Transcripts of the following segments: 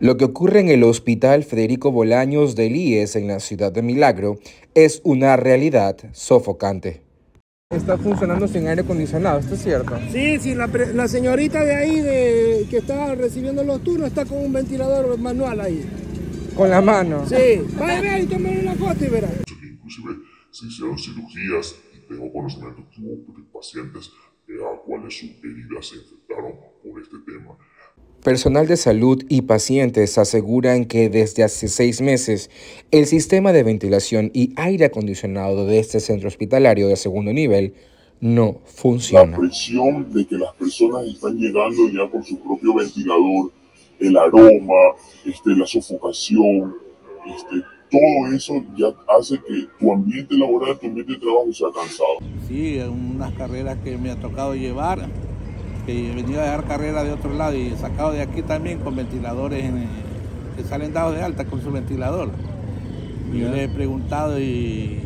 Lo que ocurre en el Hospital Federico Bolaños del IES en la ciudad de Milagro es una realidad sofocante. Está funcionando sin aire acondicionado, ¿esto es cierto? Sí, sí, la señorita de ahí que está recibiendo los turnos está con un ventilador manual ahí. ¿Con la mano? Sí, vaya a ver y tómale una foto y verá. Inclusive se hicieron cirugías y tengo conocimiento que hubo pacientes a cuales sus heridas se infectaron por este tema. Personal de salud y pacientes aseguran que desde hace 6 meses el sistema de ventilación y aire acondicionado de este centro hospitalario de segundo nivel no funciona. La presión de que las personas están llegando ya con su propio ventilador, el aroma, la sofocación, todo eso ya hace que tu ambiente laboral, tu ambiente de trabajo sea cansado. Sí, unas carreras que me ha tocado llevar, que he venido a dejar carrera de otro lado y he sacado de aquí también con ventiladores que salen dados de alta con su ventilador. Y yo les he preguntado y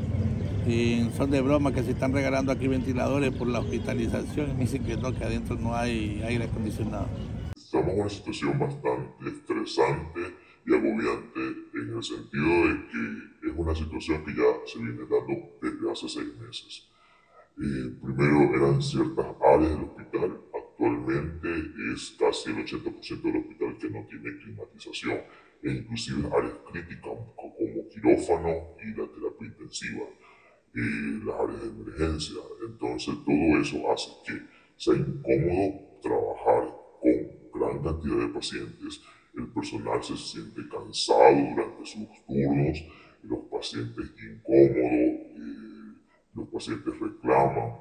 son de broma que se están regalando aquí ventiladores por la hospitalización y me dicen que no, que adentro no hay aire acondicionado. Estamos en una situación bastante estresante y agobiante en el sentido de que es una situación que ya se viene dando desde hace 6 meses. Primero eran ciertas áreas del hospital, actualmente es casi el 80% del hospital que no tiene climatización, e inclusive áreas críticas como quirófano y la terapia intensiva, las áreas de emergencia. Entonces todo eso hace que sea incómodo trabajar con gran cantidad de pacientes, el personal se siente cansado durante sus turnos, los pacientes incómodos, los pacientes reclaman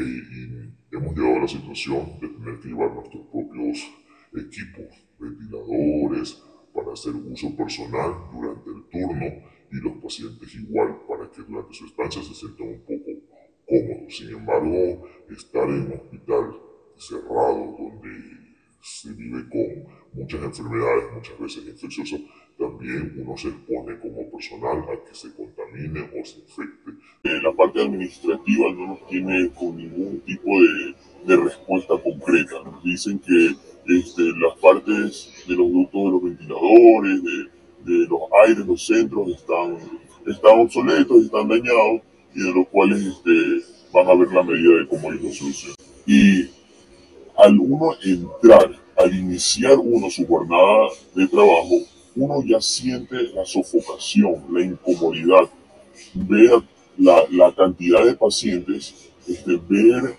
y hemos llegado a la situación de tener que llevar nuestros propios equipos, ventiladores, para hacer uso personal durante el turno y los pacientes igual para que durante su estancia se sientan un poco cómodos. Sin embargo, estar en un hospital cerrado donde se vive con muchas enfermedades, muchas veces infecciosas, también uno se expone como personal a que se contamine o se infecte. La parte administrativa no nos tiene con ningún tipo de respuesta concreta. Nos dicen que las partes de los ductos de los ventiladores, de los aires, los centros están obsoletos, están dañados y de los cuales van a ver la medida de cómo irlo solucionan. Y al uno entrar, al iniciar uno su jornada de trabajo, uno ya siente la sofocación, la incomodidad, ver la cantidad de pacientes, ver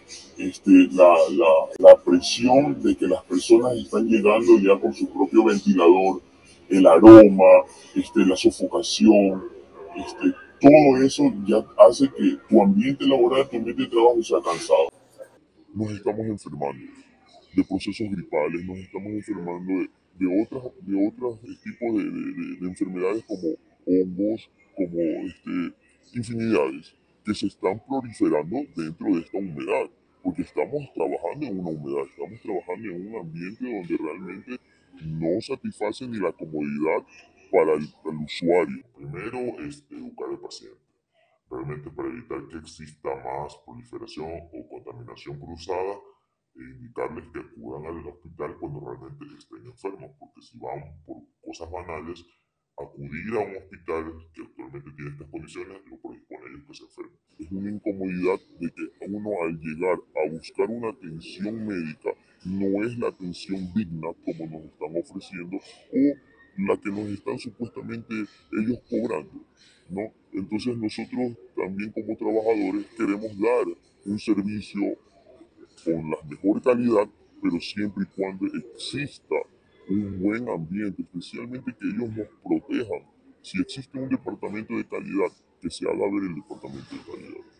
la presión de que las personas están llegando ya con su propio ventilador, el aroma, la sofocación, todo eso ya hace que tu ambiente laboral, tu ambiente de trabajo sea cansado. Nos estamos enfermando de procesos gripales, nos estamos enfermando de otros tipos de enfermedades como hongos, como infinidades que se están proliferando dentro de esta humedad, porque estamos trabajando en una humedad, estamos trabajando en un ambiente donde realmente no satisface ni la comodidad para el usuario. Primero es educar al paciente, realmente para evitar que exista más proliferación o contaminación cruzada, indicarles que acudan al hospital cuando realmente estén enfermos, porque si van por cosas banales, acudir a un hospital que actualmente tiene estas condiciones lo predispone a ellos que se enfermen. Es una incomodidad de que uno al llegar a buscar una atención médica no es la atención digna como nos están ofreciendo o la que nos están supuestamente ellos cobrando, ¿no? Entonces nosotros también como trabajadores queremos dar un servicio con la mejor calidad, pero siempre y cuando exista un buen ambiente, especialmente que ellos nos protejan. Si existe un departamento de calidad, que se haga ver el departamento de calidad.